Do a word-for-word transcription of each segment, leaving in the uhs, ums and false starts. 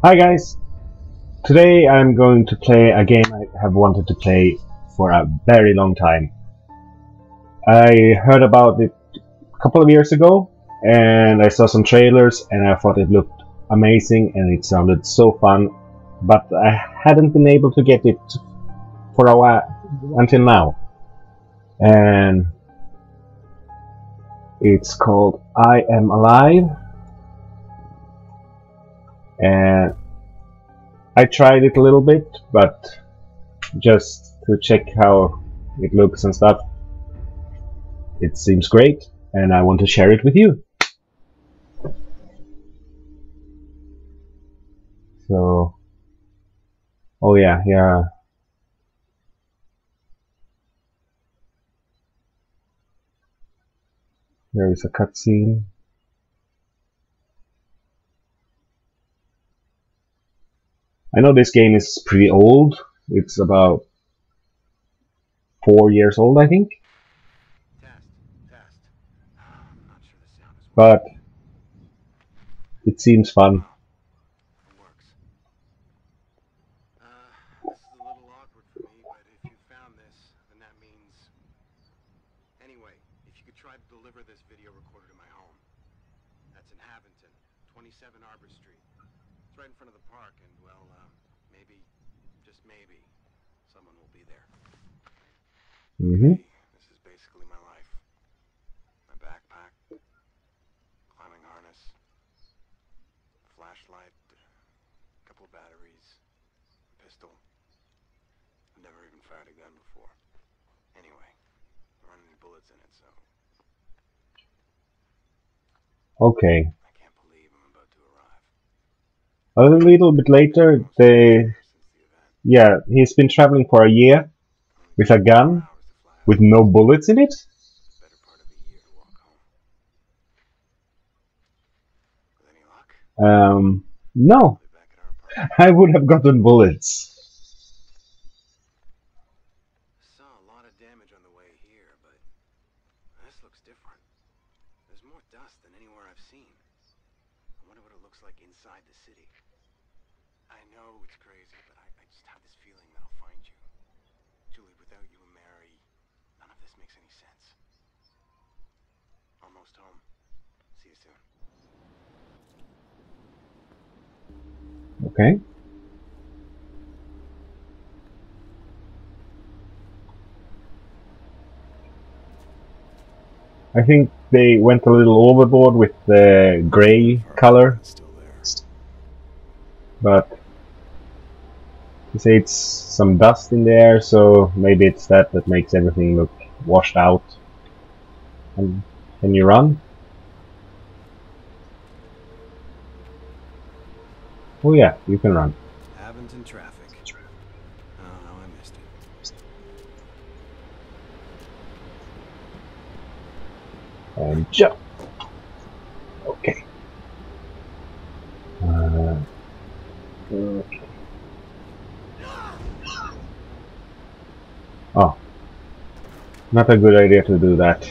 Hi guys! Today I'm going to play a game I have wanted to play for a very long time. I heard about it a couple of years ago and I saw some trailers and I thought it looked amazing and it sounded so fun, but I hadn't been able to get it for a while until now. And it's called I Am Alive. And I tried it a little bit, but just to check how it looks and stuff. It seems great, and I want to share it with you. So, oh yeah, yeah. There is a cutscene. I know this game is pretty old. It's about four years old, I think. Test, test. I'm not sure the sound is But it seems fun. It works. Uh, this is a little awkward for me, but if you found this, then that means... Anyway, if you could try to deliver this video recorder to my home. That's in Haventon, twenty-seven Arbor Street. It's right in front of the park, and, well, uh, maybe, just maybe, someone will be there. Mm-hmm. Okay, this is basically my life. My backpack, climbing harness, flashlight, a couple of batteries, a pistol. I've never even fired a gun before. Anyway, there aren't any bullets in it, so Okay. I can't believe I'm about to arrive. A little bit later, they... Since the event, Yeah, he's been traveling for a year with a gun, hours to fly out. with no bullets in it. Better part of a year to walk home. With any luck, Um, no, I'll be back at our apartment. I would have gotten bullets. Saw a lot of damage on the way here, but this looks different. There's more dust than anywhere I've seen. I wonder what it looks like inside the city. I know it's crazy, but I, I just have this feeling that I'll find you. Julie, without you and Mary, none of this makes any sense. Almost home. See you soon. Okay. I think they went a little overboard with the gray color, It's still there. but you say it's some dust in there, so maybe it's that that makes everything look washed out. And can you run? Oh yeah, you can run. Haventon traffic. Oh, how I missed it. And jump. Okay. Uh, okay. Oh. Not a good idea to do that.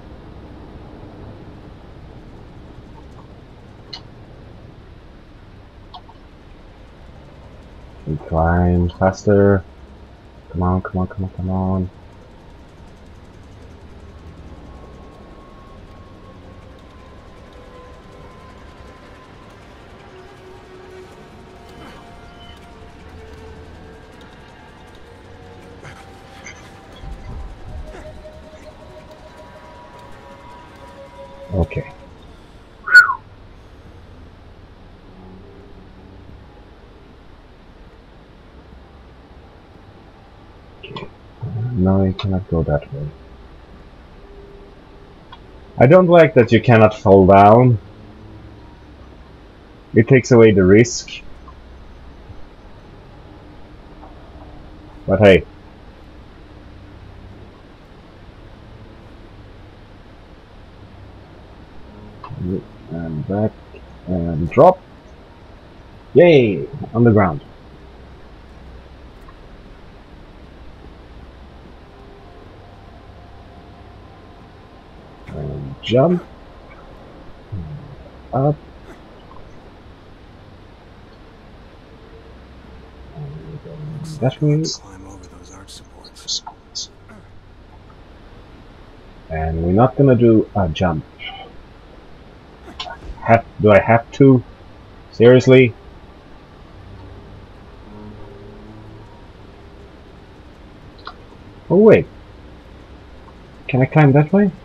And climb faster. Come on, come on, come on, come on. Okay. Okay. No, you cannot go that way. I don't like that you cannot fall down. It takes away the risk. But hey. And back and drop. Yay! On the ground. And jump. Up. Looks That like I'll have way. to climb over those arch supports. And we're not gonna do a jump. Have, do I have to? Seriously? Oh wait. Can I climb that way?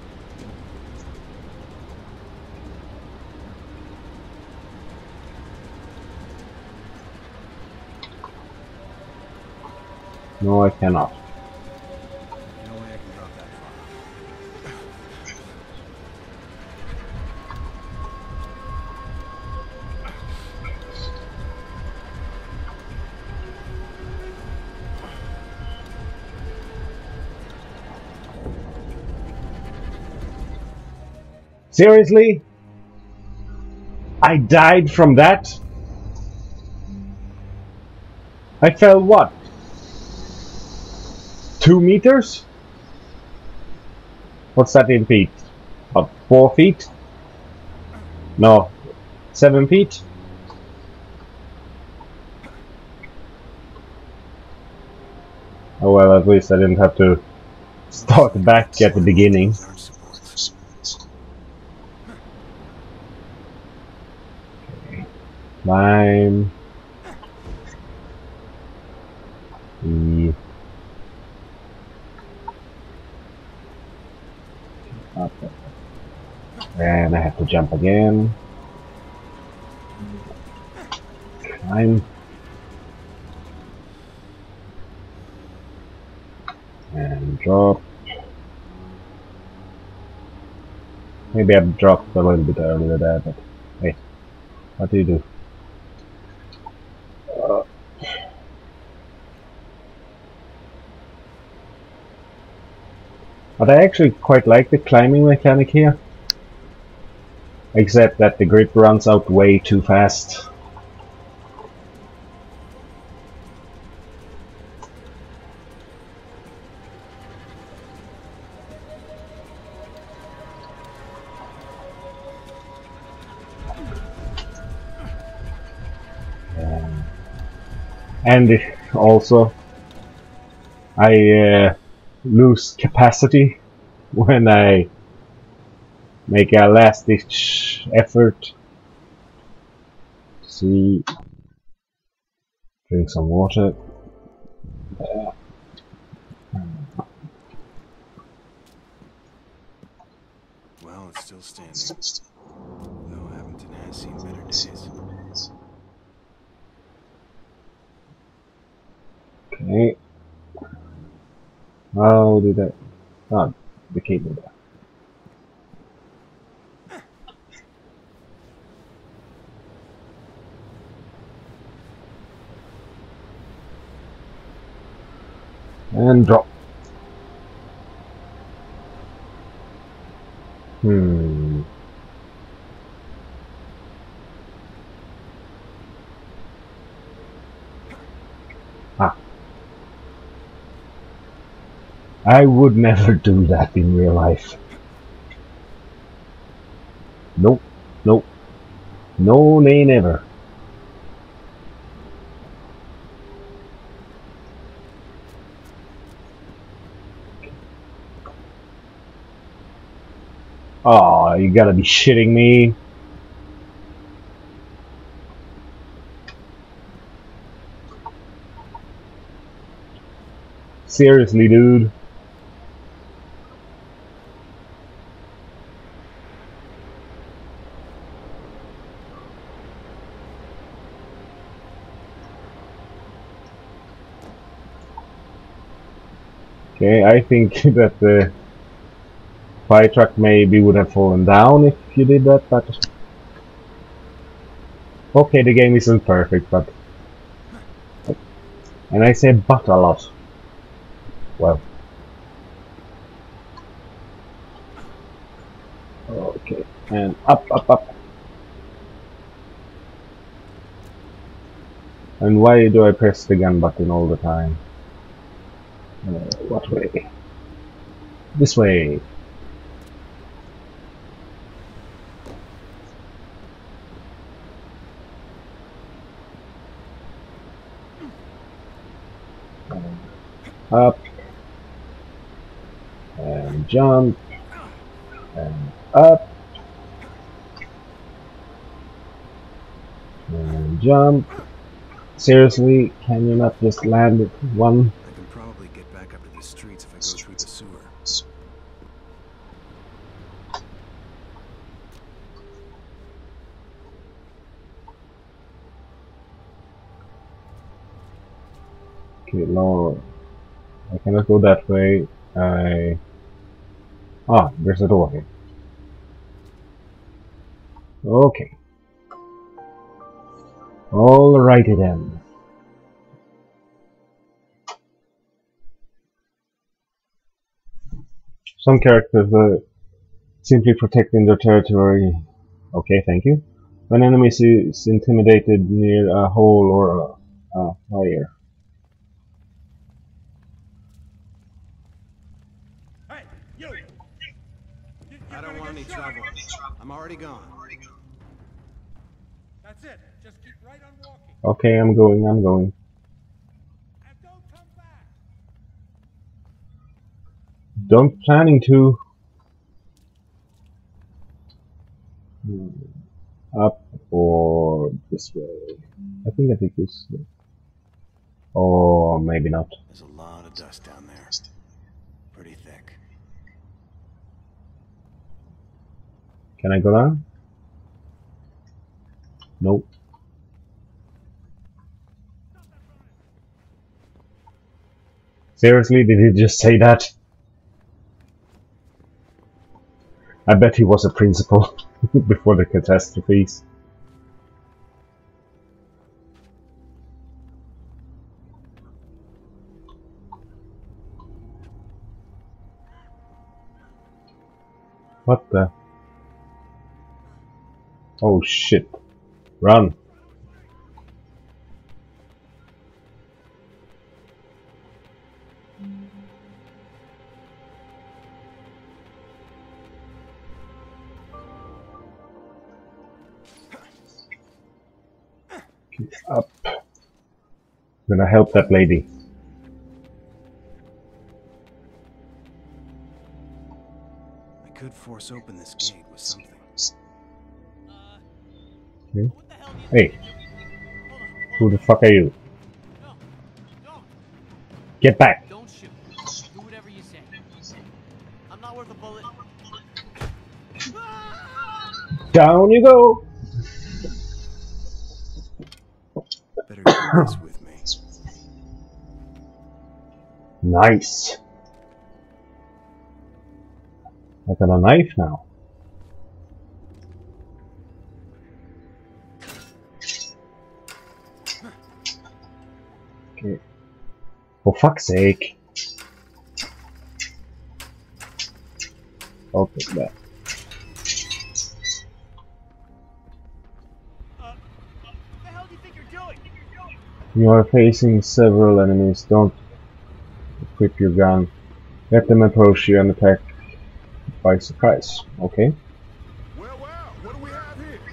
No, I cannot. No way I can drop that far. Seriously? I died from that? I fell what? Two meters? What's that in feet? About four feet? No. Seven feet? Oh well, at least I didn't have to start back at the beginning. Okay. Climb. E. Up. And I have to jump again. Climb. And drop. Maybe I dropped a little bit earlier there, but hey, what do you do? Uh, but I actually quite like the climbing mechanic here. Except that the grip runs out way too fast. Um, and also, I uh, lose capacity when I make a last-ditch effort. See, drink some water. Uh, Well, it's still standing. Though Abington has seen better days. Okay. How did I? Oh, the cable there. And drop. Hmm. Ah. I would never do that in real life. Nope. Nope. No, nay, never. Oh, you gotta be shitting me. Seriously, dude. Okay, I think that the fire truck maybe would have fallen down if you did that, but... Okay, the game isn't perfect, but... And I say but a lot. Well... Okay, and up, up, up. And why do I press the gun button all the time? Uh, what way? This way. and up, and jump, and up, and jump. Seriously, can you not just land it one? I can probably get back up to the streets if I go through the sewer. Okay, no, I cannot go that way. I... Ah, there's a door here. Okay. Alrighty then. Some characters are simply protecting their territory. Okay, thank you. When enemy is intimidated near a hole or a, a fire. Hey, you! I don't want any trouble. I'm already gone. That's it. Just keep right on walking. Okay, I'm going, I'm going. And don't come back. Don't planning to. Hmm. Up or this way? I think I think this way. Or maybe not. There's a lot of dust down there. Pretty thick. Can I go down? Nope. Seriously, did he just say that? I bet he was a principal before the catastrophes. What the? Oh shit. Run. Up. I'm gonna help that lady. I could force open this gate with something. Okay. Hey. Who the fuck are you? Get back. Don't shoot. Do whatever you say. I'm not worth a bullet. Down you go. Better do this with me. Nice. I got a knife now. Okay. For fuck's sake. Okay, that. Uh, what the hell do you think you're doing? You are facing several enemies. Don't equip your gun. Let them approach you and attack by surprise. Okay. Well, well, what do we have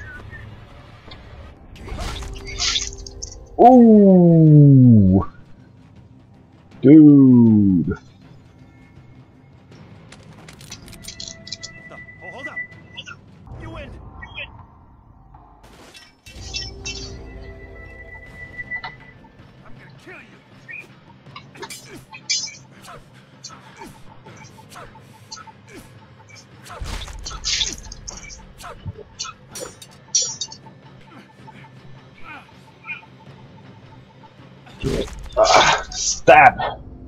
here? Ooh, dude. Oh, hold up. You win. I'm gonna kill you. Ah, stab.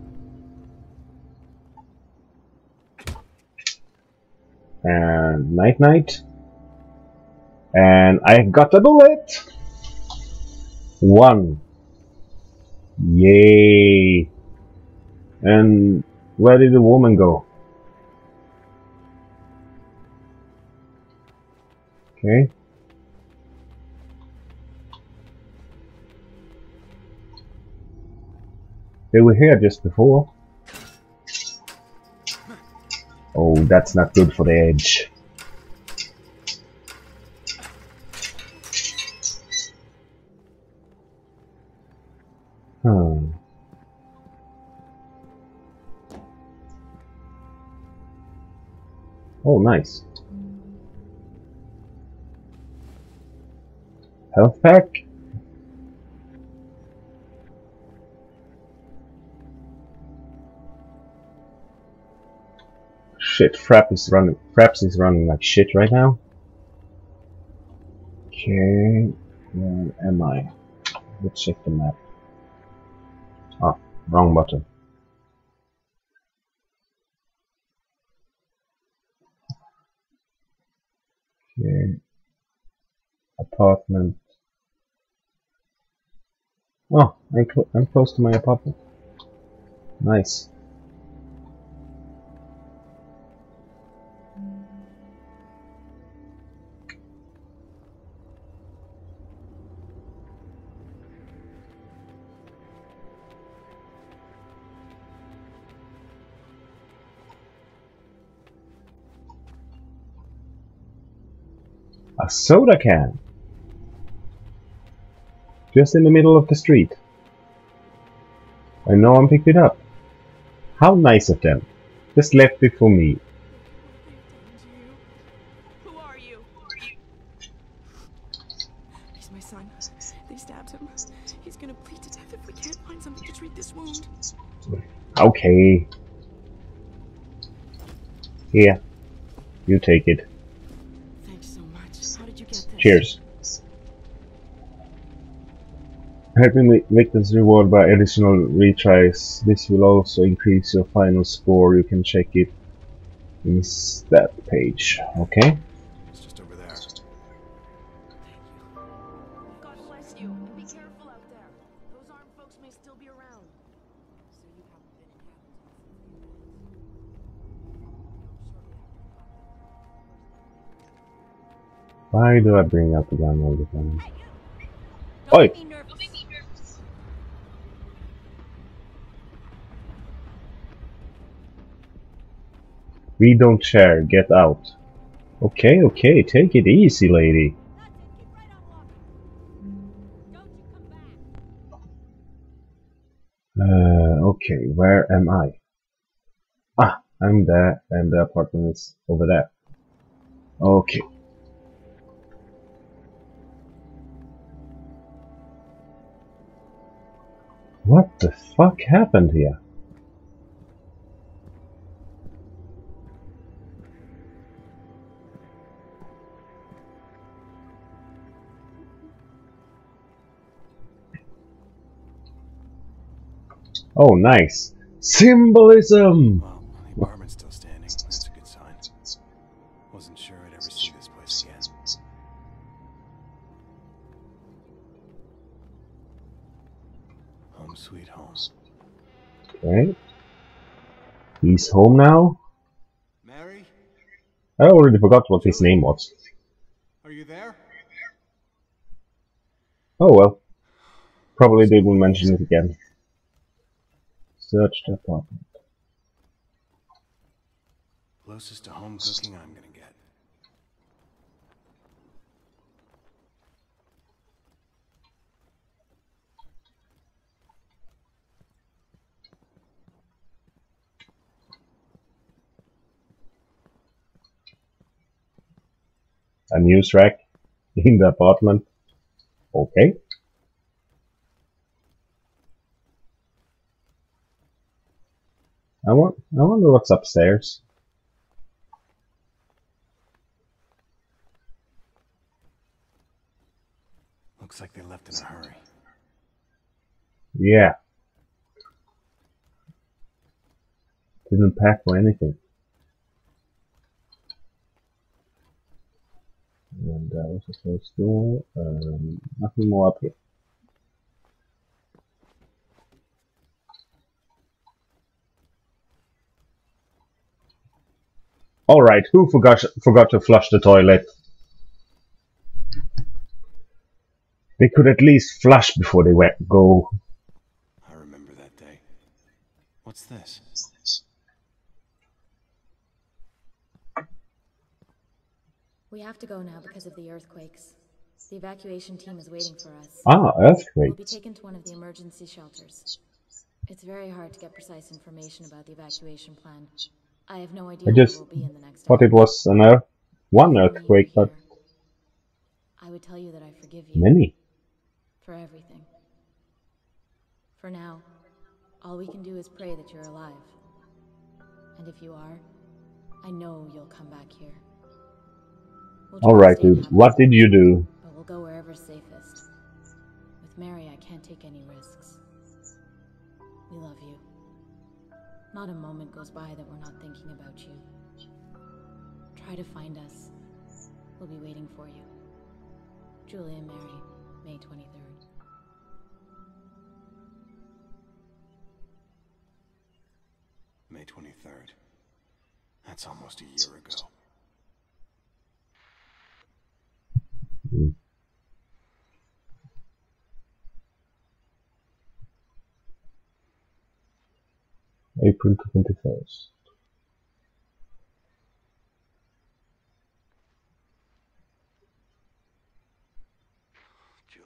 And night night. And I got a bullet. One. Yay. And where did the woman go? Okay. They were here just before. Oh, that's not good for the edge. Hmm. Oh, nice. Health pack. Shit, Fraps is running. Fraps is running like shit right now. Okay, where am I? Let's check the map. Ah, wrong button. Okay, apartment. Oh, I'm, cl I'm close to my apartment. Nice. A soda can! Just in the middle of the street. And no one picked it up. How nice of them. Just left it for me. Who are you? He's my son. They stabbed him. He's gonna bleed to death if we can't find something to treat this wound. Okay. Here. You take it. Thanks so much. How did you get this? Cheers. Helping victims reward by additional retries. This will also increase your final score. You can check it in that page. Okay. It's just over there. God bless you. And be careful out there. Those armed folks may still be around. So you haven't been in Hamilton. Why do I bring out the gun all the time? Don't Oi! make me nervous. Don't make me nervous. We don't share. Get out. Okay, okay. Take it easy, lady. Uh, okay, where am I? Ah, I'm there, and the apartment is over there. Okay. What the fuck happened here? Oh, nice. Symbolism! Well, the apartment's still standing. That's a good sign. Wasn't sure I'd ever see this place again. Home sweet home. Okay. He's home now. Mary? I already forgot what his name was. Are you there? Oh well. Probably didn't mention it again. Search the apartment. Closest to home cooking I'm gonna get. A news rack in the apartment. Okay. I want. I wonder what's upstairs. Looks like they left in a hurry. Yeah. Didn't pack for anything. And that was a closed door. Um, nothing more up here. Alright, who forgot forgot to flush the toilet? They could at least flush before they went go. I remember that day. What's this? We have to go now because of the earthquakes. The evacuation team is waiting for us. Ah, earthquake. We'll be taken to one of the emergency shelters. It's very hard to get precise information about the evacuation plan. I have no idea I where just we'll be in the next thought hour. it was an earth, one If only you were earthquake, but here, I would tell you that I forgive you many. for everything. For now, all we can do is pray that you're alive. And if you are, I know you'll come back here. We'll try to Alright, stay in dude, Happy what did you do? But we'll go wherever's safest. With Mary, I can't take any risks. We love you. Not a moment goes by that we're not thinking about you. Try to find us. We'll be waiting for you. Julie and Mary, May twenty-third. May twenty-third. That's almost a year ago. Hmm. April twenty-first. Julie.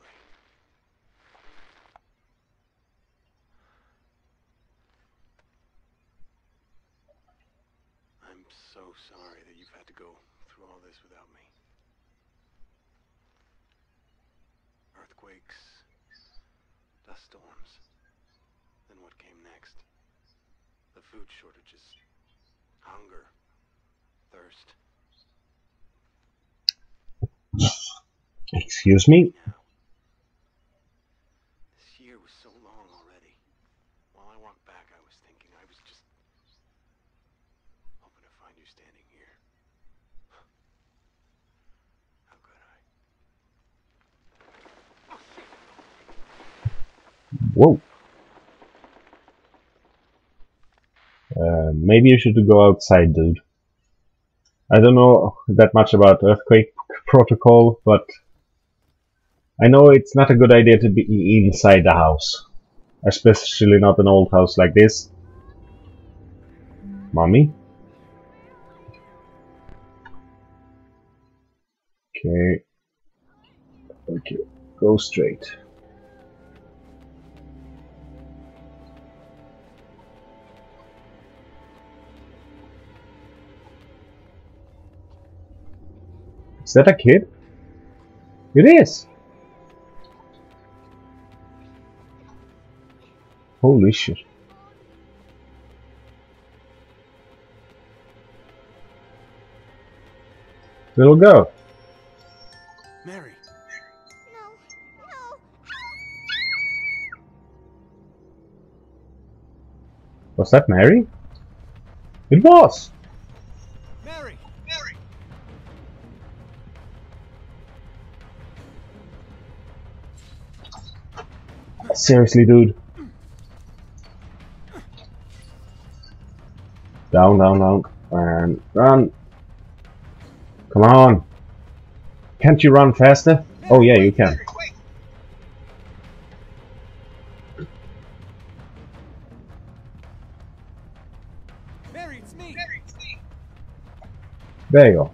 I'm so sorry that you've had to go through all this without me. Earthquakes, dust storms. Then what came next? The food shortages, hunger, thirst. Excuse me? Now, this year was so long already. While I walked back, I was thinking I was just hoping to find you standing here. How could I? Whoa. Uh, maybe you should go outside, dude. I don't know that much about earthquake protocol, but I know it's not a good idea to be inside the house. Especially not an old house like this. Mommy? Okay. Okay. Go straight. Is that a kid? It is! Holy shit. Little girl. Mary. Was that Mary? It was! Mary! Mary! Seriously, dude. Down, down, down. And run. Come on. Can't you run faster? Oh yeah, you can. Mary, it's me! Mary, it's me! There you go.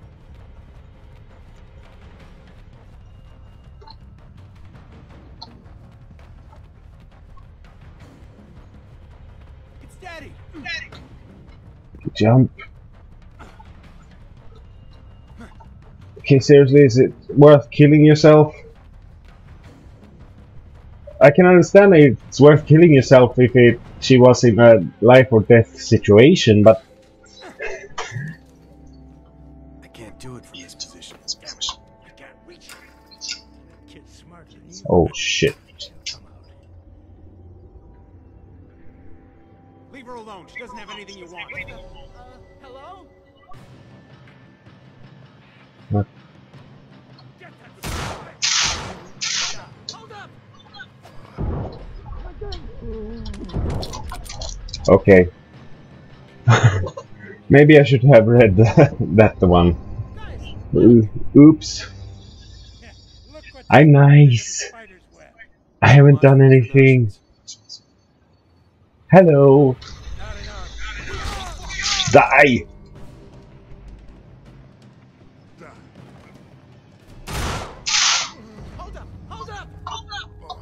It's Daddy! Daddy! Jump. Okay, seriously, is it worth killing yourself? I can understand if it's worth killing yourself if it she was in a life or death situation, but I can't do it from this position. I can't reach her. That kid's smarter than you. oh shit. Come out. Leave her alone. She doesn't have anything you want. Uh, hello? What? Get that Hold up! Okay. Maybe I should have read that one. Guys, Ooh, oops. Yeah, look what I'm nice. spider's web. I haven't done anything. Hello. Not enough. Die. hold up! Hold up! Hold up!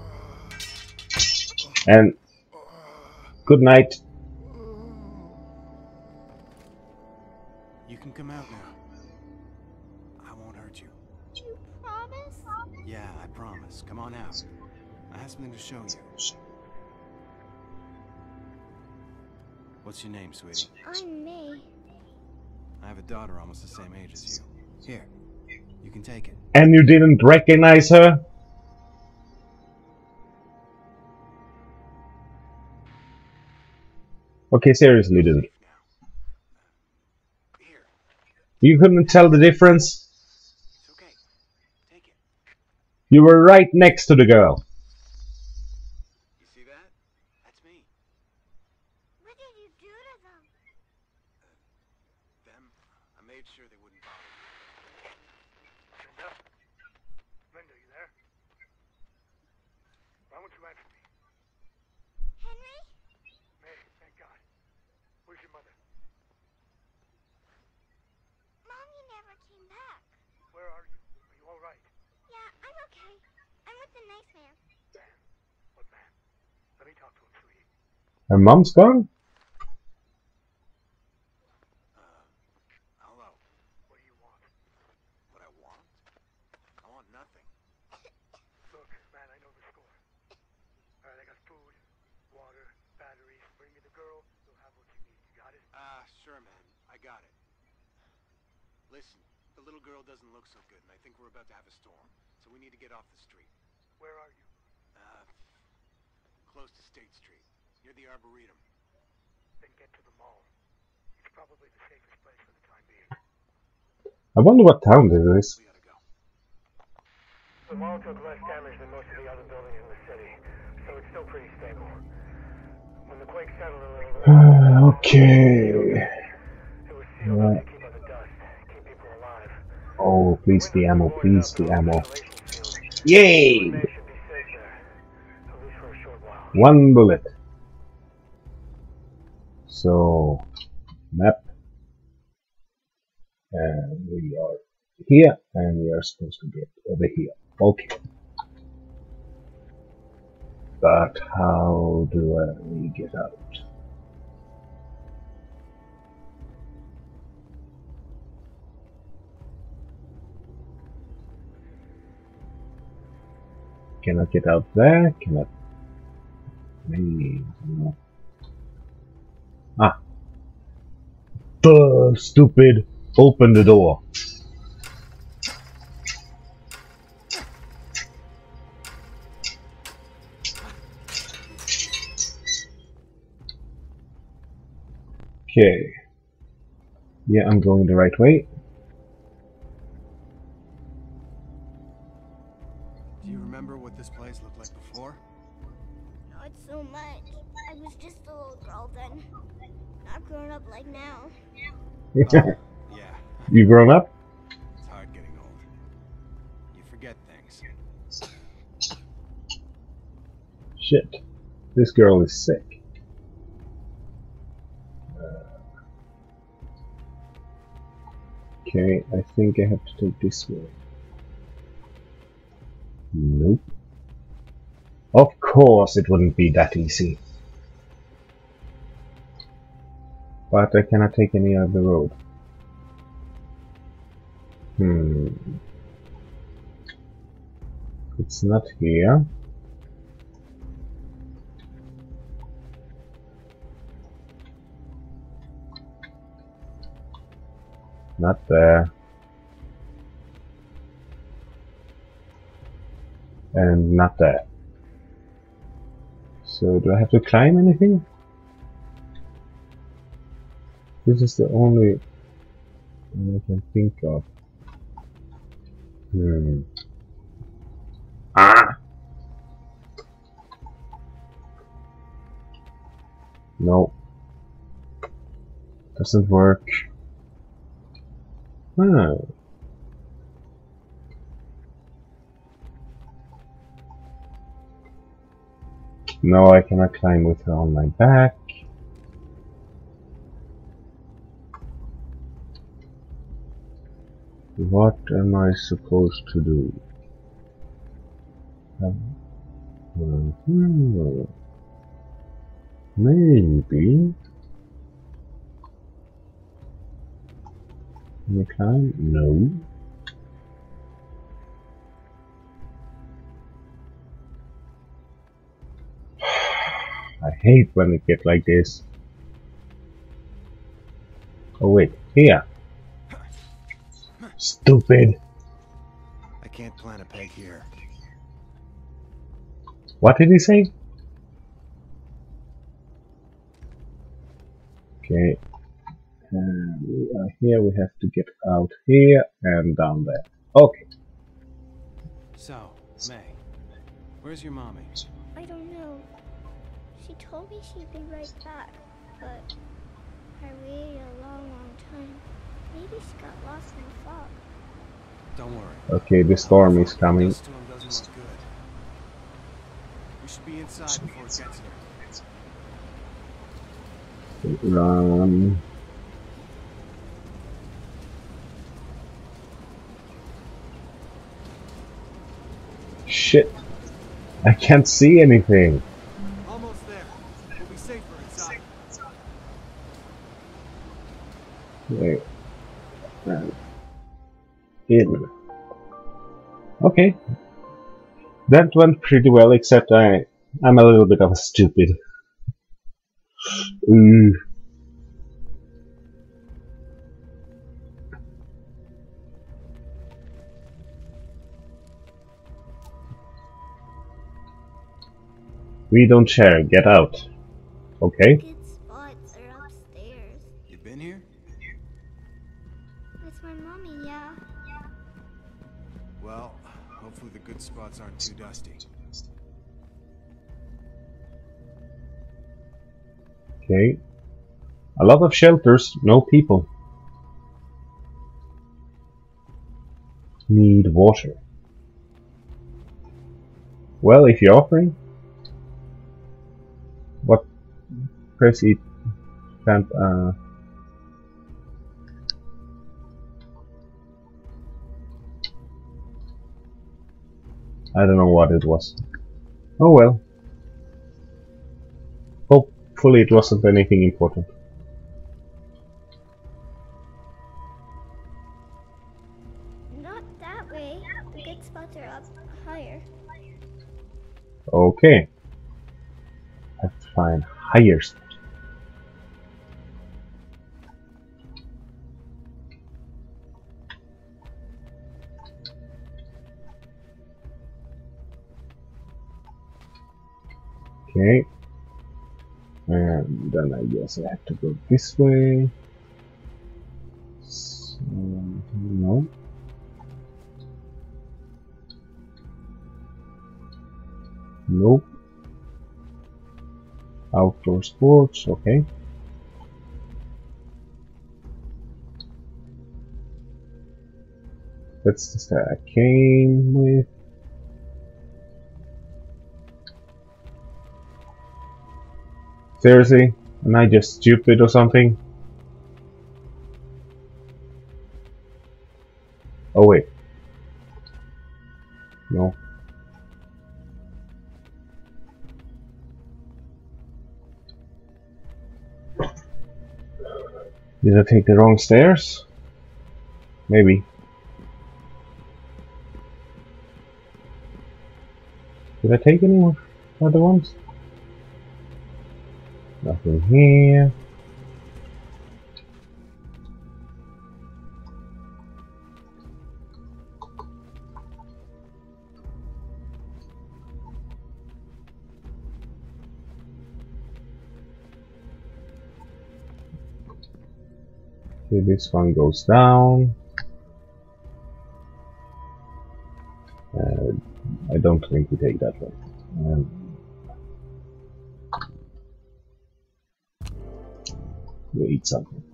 And good night. I have something to show you. What's your name, sweetie? I'm May. I have a daughter almost the same age as you. Here, you can take it. And you didn't recognize her? Okay, seriously, you didn't. Here, You couldn't tell the difference? it's okay. Take it. You were right next to the girl. You see that? That's me. What did you do to them? Them. I made sure they wouldn't bother you. Linda? Linda, you there? Why won't you answer me? Henry? May, thank God. Where's your mother? Mommy never came back. Where are you? Are you all right? Yeah, I'm okay. I'm with the nice man. Man. What man? Let me talk to him, sweetie. Her mom's gone? Uh, hello. What do you want? What I want? I want nothing. Look, man, I know the score. Alright, I got food, water, batteries. Bring me the girl. You'll have what you need. You got it? Ah, sure, man. I got it. Listen, the little girl doesn't look so good, and I think we're about to have a storm. So we need to get off the street. Where are you? Uh, close to State Street, near the Arboretum. Then get to the mall. It's probably the safest place for the time being. I wonder what town this is. We gotta go. The mall took less damage than most of the other buildings in the city, so it's still pretty stable. When the quake settled a little bit, Okay. it was sealed up to keep out the dust, keep people alive. Oh, please be ammo, please be ammo. Ventilation sealed. Yay! May should be safe there, at least for a short while. One bullet. So, map. And we are here, and we are supposed to get over here. Okay. But how do I we get out? Can I get out there? Can I? Maybe. No. Ah. Duh, stupid. Open the door. Okay. Yeah, I'm going the right way. Do you remember what this place looked like before? Not so much. I was just a little girl then. Not grown up like now. Oh, yeah. You grown up? It's hard getting old. You forget things. Shit. This girl is sick. Uh, okay, I think I have to take this way. Nope. Of course it wouldn't be that easy. But I cannot take any other road. Hmm. It's not here. Not there. And not there. So do I have to climb anything? This is the only one I can think of. Hmm. Ah! No. Doesn't work. Ah. No, I cannot climb with her on my back. What am I supposed to do? Um, hmm, maybe. Can I climb? No. hate when it gets like this. Oh wait, here. Stupid. I can't plant a peg here. What did he say? Okay. And we are here, we have to get out here and down there. Okay. So, May, where's your mommy? I don't know. She told me she'd be right back, but I waited a long, long time. Maybe she got lost in the fog. Don't worry. Okay, the storm is coming. This storm doesn't look good. We should be inside before it gets here. Run. Shit. I can't see anything. Almost there. We'll be safer inside. Wait. Uh, in. Okay. That went pretty well, except I, I'm a little bit of a stupid. Mm. We don't share. Get out. Okay. Good spots are upstairs. You been here? With my mommy, yeah. Well, hopefully the good spots aren't too dusty. Okay. A lot of shelters, no people. Need water. Well, if you're offering, what? Press it. Can't. Uh, I don't know what it was. Oh well. Hopefully it wasn't anything important. Not that way. The good spots are up higher. Okay. Have to find higher spot. Okay. And then I guess I have to go this way. So, no. Nope. Outdoor sports, okay. That's the start I came with. Seriously? Am I just stupid or something? Oh wait. No. Did I take the wrong stairs? Maybe. Did I take any more other ones? Nothing here. Okay, this one goes down. Uh, I don't think we take that one. Um, we eat something.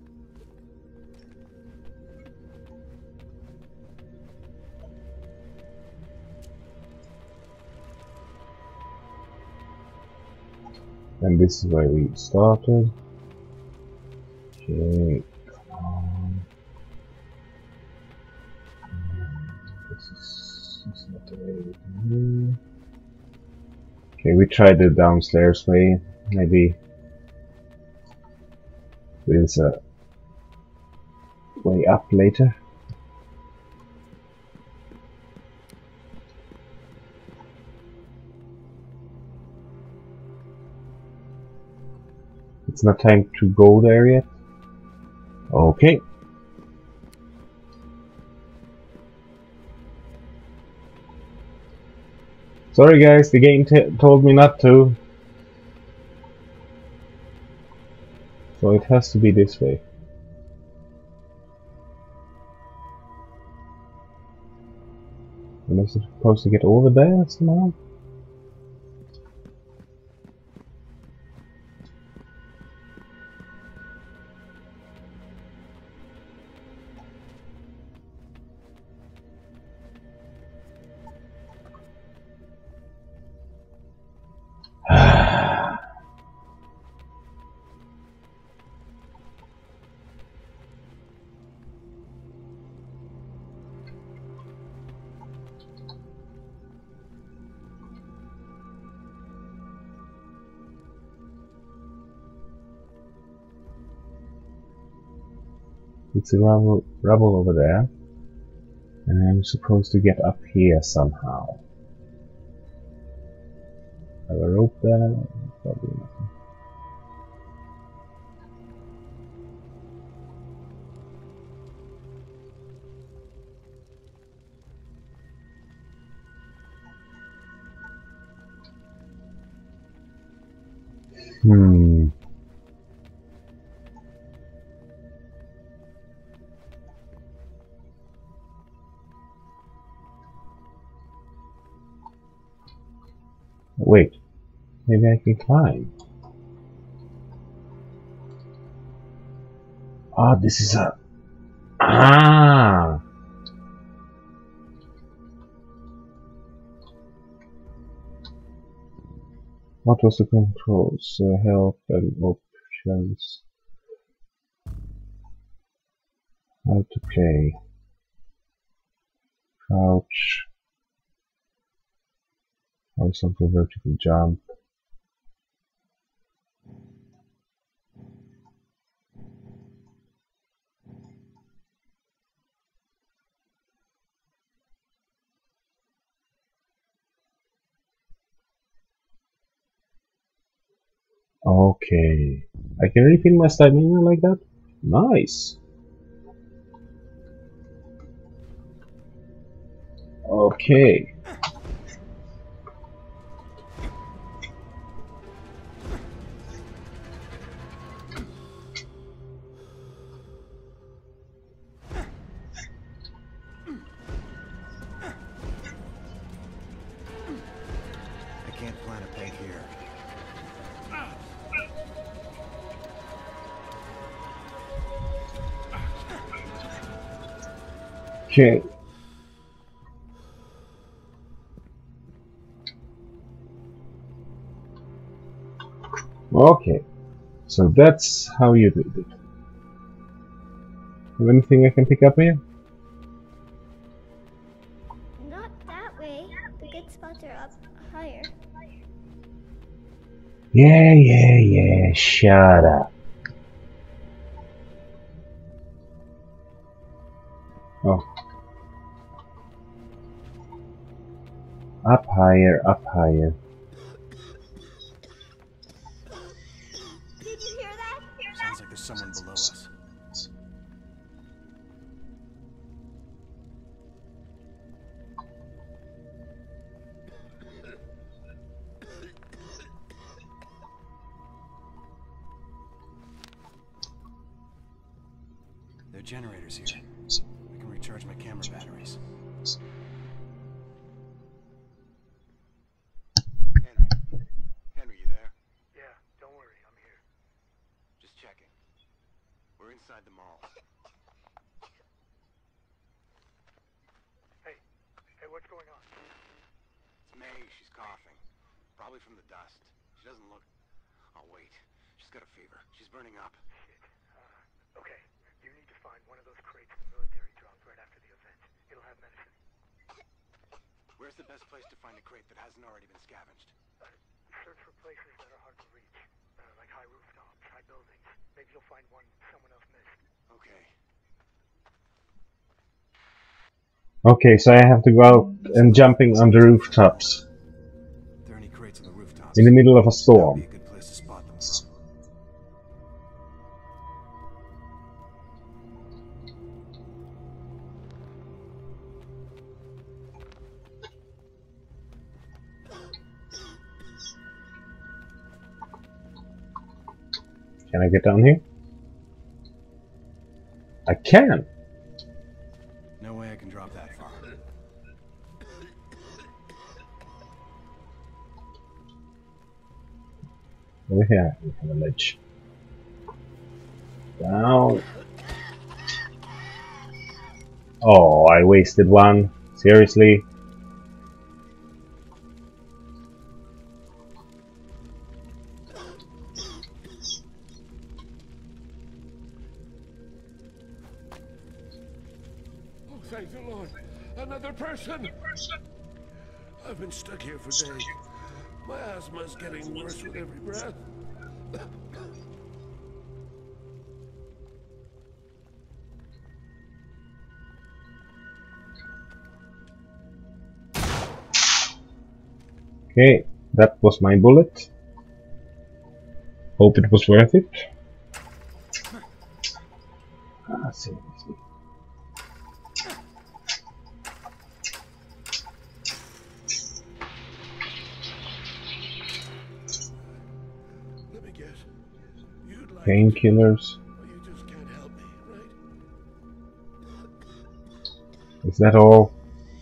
And this is where we started. Okay. Um, this is, this is not the way we can do. Okay, we tried the downstairs way. Maybe there's a way up later. It's not time to go there yet. Okay. Sorry guys, the game t told me not to. So it has to be this way. Am I supposed to get over there somehow? It's a rubble, rubble over there, and I'm supposed to get up here somehow. Have a rope there? Probably nothing. Hmm. Wait, maybe I can climb. Ah, this is a... Ah! What was the controls? Uh, help and options. How to play. Crouch. Horizontal, vertical jump. Okay. I can refill my stamina like that? Nice. Okay. Okay. Okay. So that's how you did it. Have anything I can pick up here? Not that way. The good spots are up higher. Yeah, yeah, yeah. Shut up. Oh. Up higher, up higher. Did you hear that? Sounds like there's someone below us. There are generators here. I can recharge my camera batteries. Henry. Henry, you there? Yeah, don't worry, I'm here. Just checking. We're inside the mall. Hey, hey, what's going on? It's May. She's coughing. Probably from the dust. She doesn't look... Oh, wait. She's got a fever. She's burning up. Shit. Uh, okay, you need to find one of those crates the military dropped right after the event. It'll have medicine. Where's the best place to find a crate that hasn't already been scavenged? Uh, search for places that are hard to reach, uh, like high rooftops, high buildings. Maybe you'll find one someone else missed. Okay. Okay, so I have to go out and jumping on the rooftops. If there are any crates on the rooftops, In the middle of a that would storm. be a good place to spot them from. Can I get down here? I can! No way I can drop that far. Over here, we have a ledge. Down. Oh, I wasted one. Seriously? Oh, thank the Lord. Another person. I've been stuck here for days. My asthma's getting worse with every breath. Okay, that was my bullet. Hope it was worth it. Ah, seriously. Let me guess. You'd like Painkillers. Well, you just can't help me, right? Is that all?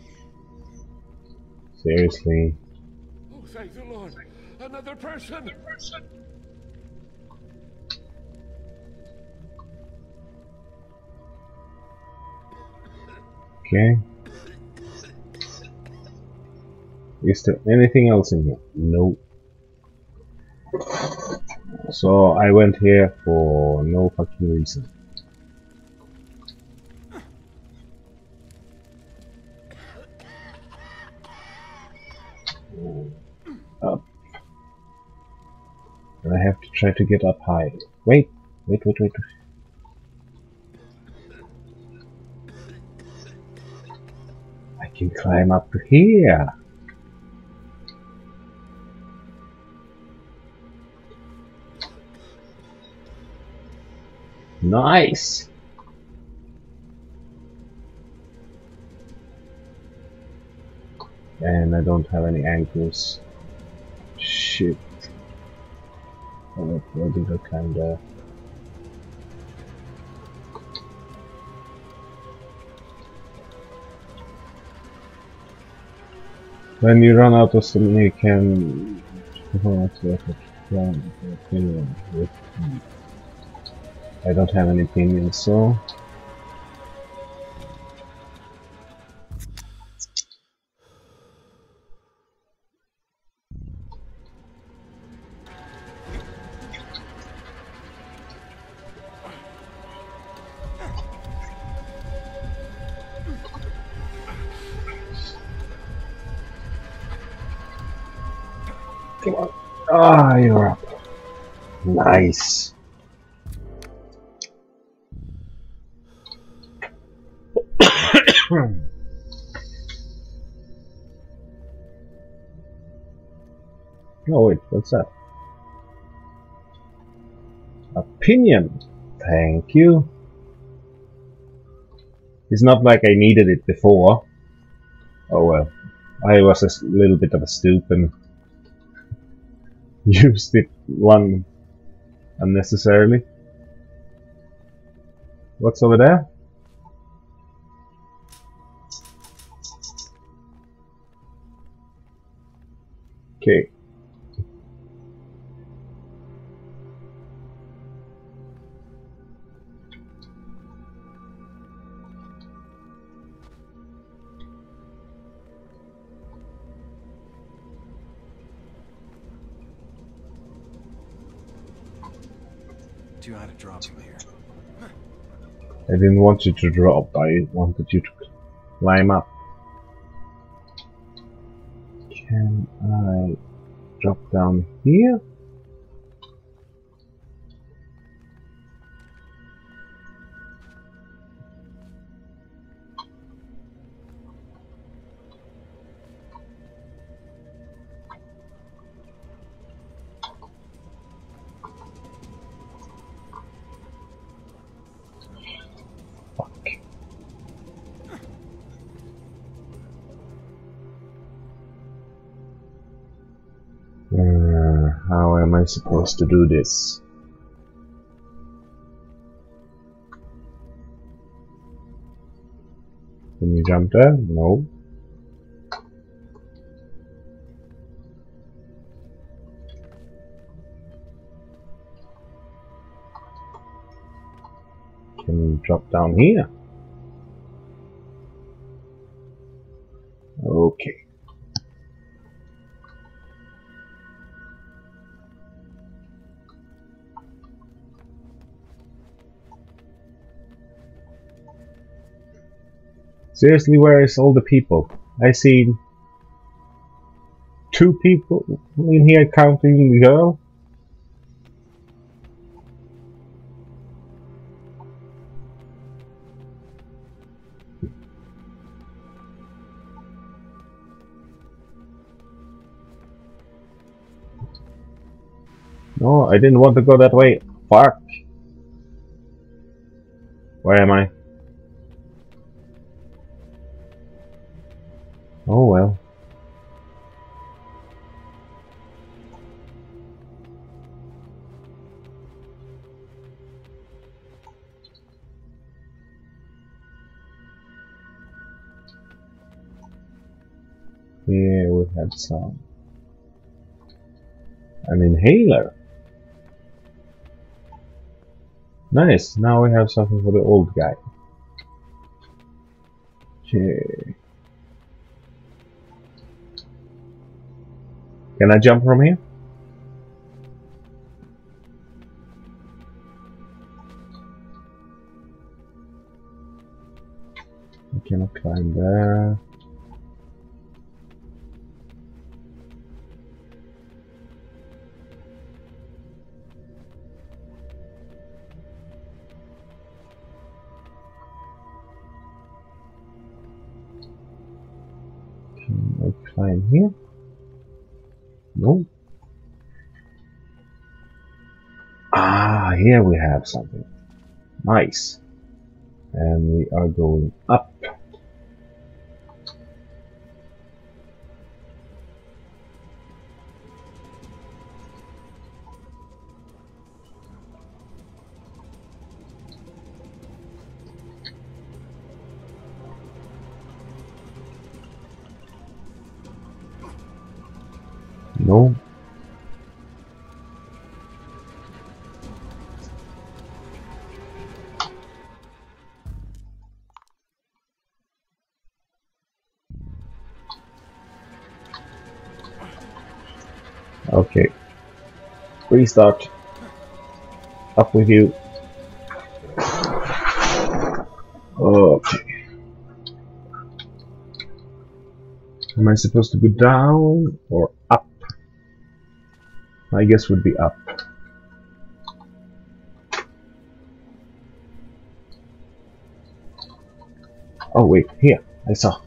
Seriously. Oh, thank the Lord. Another person. Okay. Is there anything else in here? No. So I went here for no fucking reason. Up. And I have to try to get up high. Wait, wait, wait, wait. I can climb up to here. Nice. And I don't have any anchors. Shit. Oh, where did I climb there? When you run out of something, you can. I don't have any pinions, so. Come on. Ah, you're up. Nice. Oh wait, what's that? Opinion. Thank you. It's not like I needed it before. Oh well. I was a little bit of a stoop and used it one unnecessarily. What's over there? Okay. You had to drop him here. I didn't want you to drop, I wanted you to climb up. Can I drop down here? Uh, how am I supposed to do this? jump there? No. Can we drop down here? Okay. Seriously, where is all the people? I see two people in here counting the girl. No, I didn't want to go that way. Fuck. Where am I? Oh well. Here we have some. An inhaler. Nice, now we have something for the old guy. Okay. Can I jump from here? I cannot climb there. Can I climb here? No. Ah, here we have something. Nice. And we are going up. No. Okay. Restart. Up with you. Okay. Am I supposed to go down or up? I guess would be up. Oh wait, here, I saw.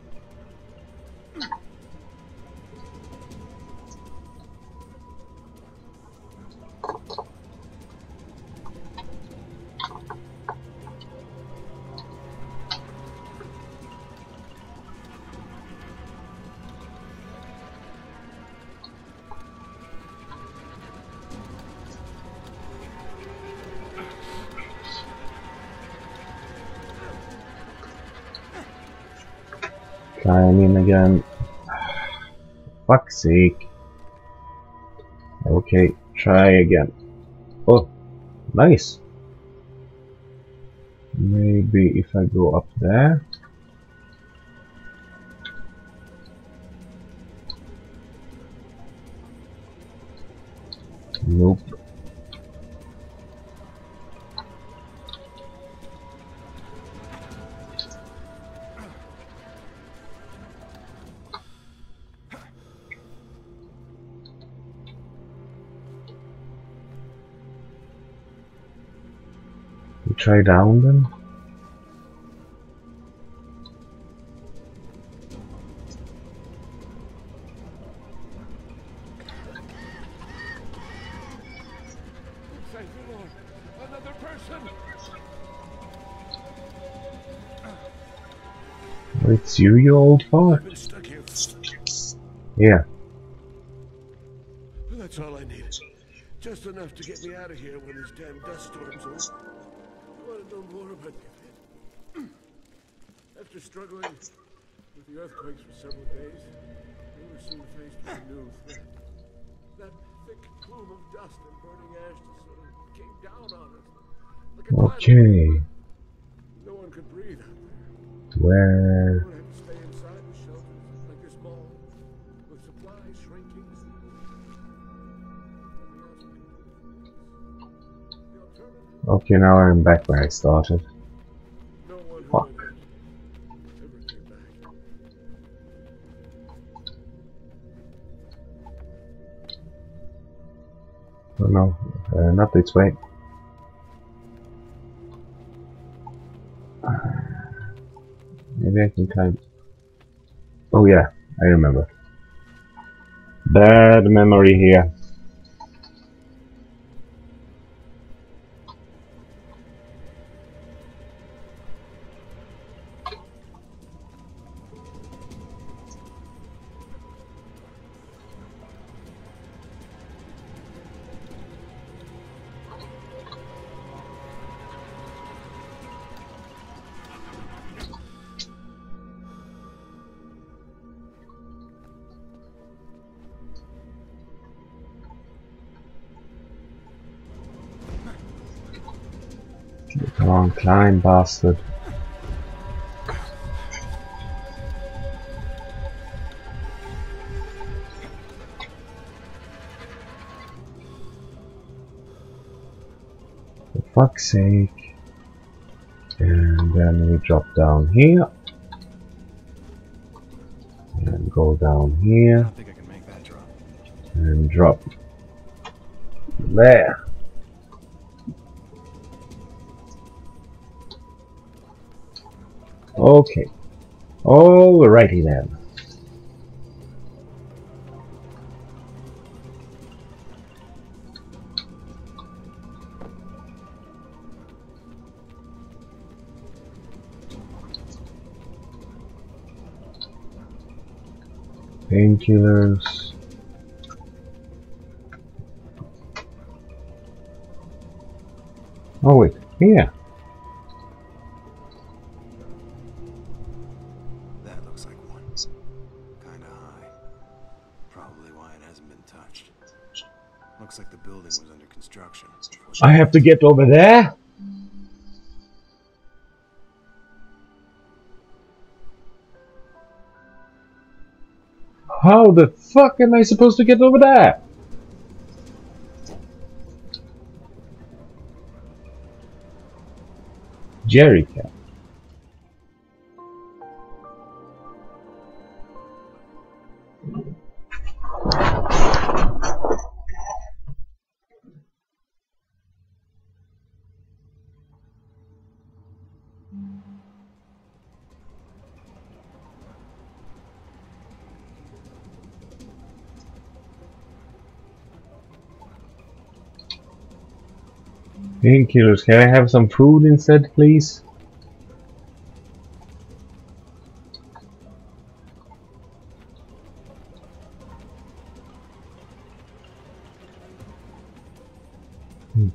Climb in again. Fuck's sake. Okay, try again. Oh, nice. Maybe if I go up there. Nope. Try down then. Thank you, Lord. Another person. It's you, you old fart. I've been stuck here. Yeah. That's all I need. Just enough to get me out of here when this damn dust storm's over. I want to know more about After struggling with the earthquakes for several days, we were soon faced with a new threat. That thick plume of dust and burning ash just sort of came down on us. Like a Okay. no one could breathe out there. Where? Everyone had to stay inside the shelters, like this mall, with supplies shrinking. Nothing else we could do. The alternative, Okay, now I'm back where I started. no one who Fuck. went in ever came back. Oh no, uh, not this way. Maybe I can climb. Oh yeah, I remember. Bad memory here. Come on, climb, bastard. For fuck's sake. And then we drop down here. And go down I here. don't think I can make that drop. And drop. There. Okay. Alrighty then. Painkillers. Oh wait, here. That looks like one. Kinda high. Probably why it hasn't been touched. Looks like the building was under construction. I have to get over there? How the fuck am I supposed to get over there? Jerrycan. Painkillers, can I have some food instead, please? Hmm.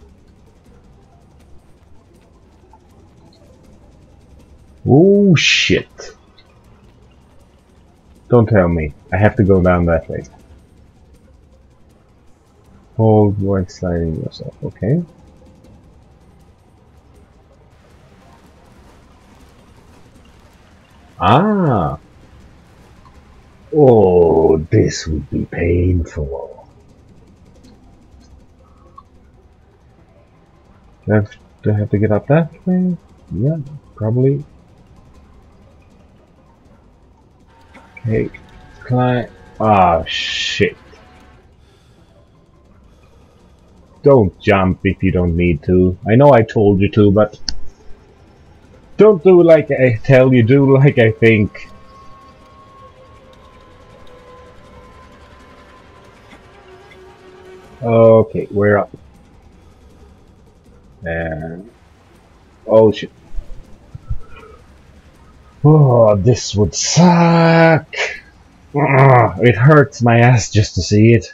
Oh shit. Don't tell me. I have to go down that way. Hold while sliding yourself, okay? Ah! Oh, this would be painful. Do I have, do I have to get up that way? Yeah, probably. Okay, climb. Ah, shit. Don't jump if you don't need to. I know I told you to, but don't do like I tell you, do like I think. Okay, we're up. And oh shit. Oh, this would suck. Ugh, it hurts my ass just to see it.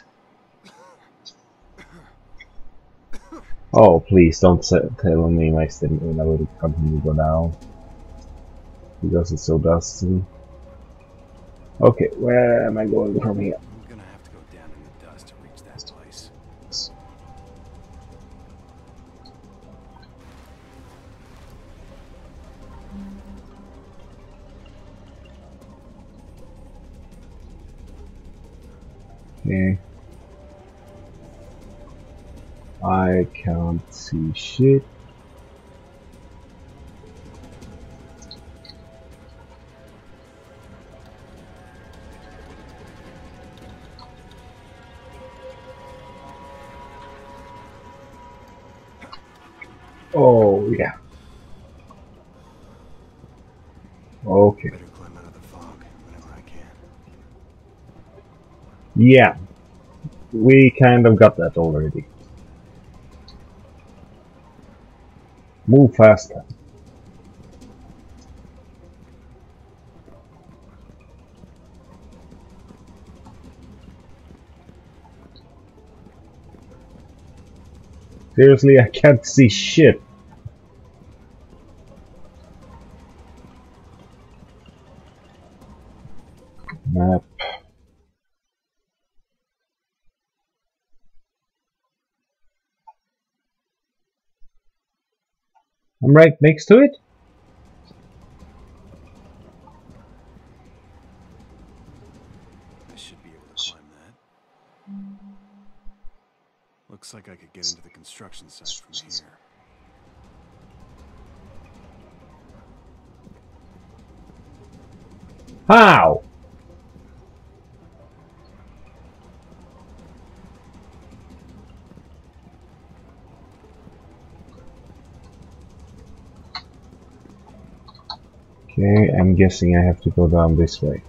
Oh, please don't say, tell me my stamina will continue to go down. because it's so dusty. Okay, where am I going from here? I'm gonna have to go down in the dust to reach that place. Okay. I can't see shit. Oh, yeah. Okay. Better climb out of the fog whenever I can. Yeah. We kind of got that already. Move faster. Seriously, I can't see shit. Map. I'm right next to it. I should be able to climb that. Looks like I could get into the construction site from here. How? Okay, I'm guessing I have to go down this way.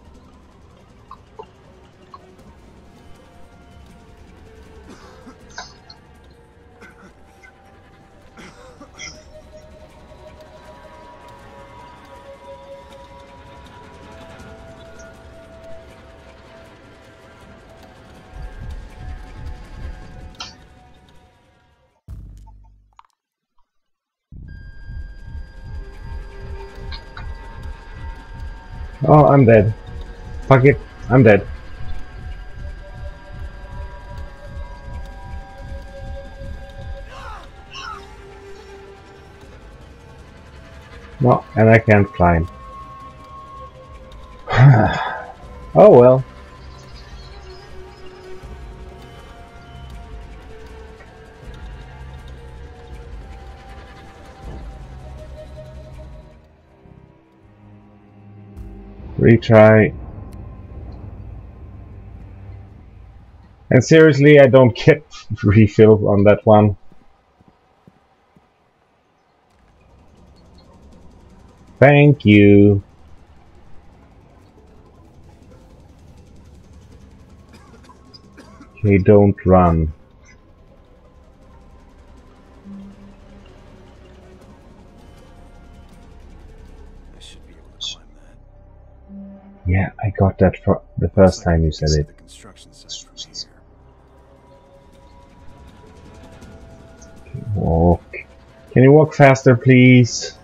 Oh, I'm dead. Fuck it, I'm dead. No, and I can't climb. Oh well. Retry. And seriously, I don't get refill on that one. Thank you. Okay, don't run. I should be able to climb that. Yeah, I got that for the first time you said it. The construction site from here. Walk. Can you walk faster, please?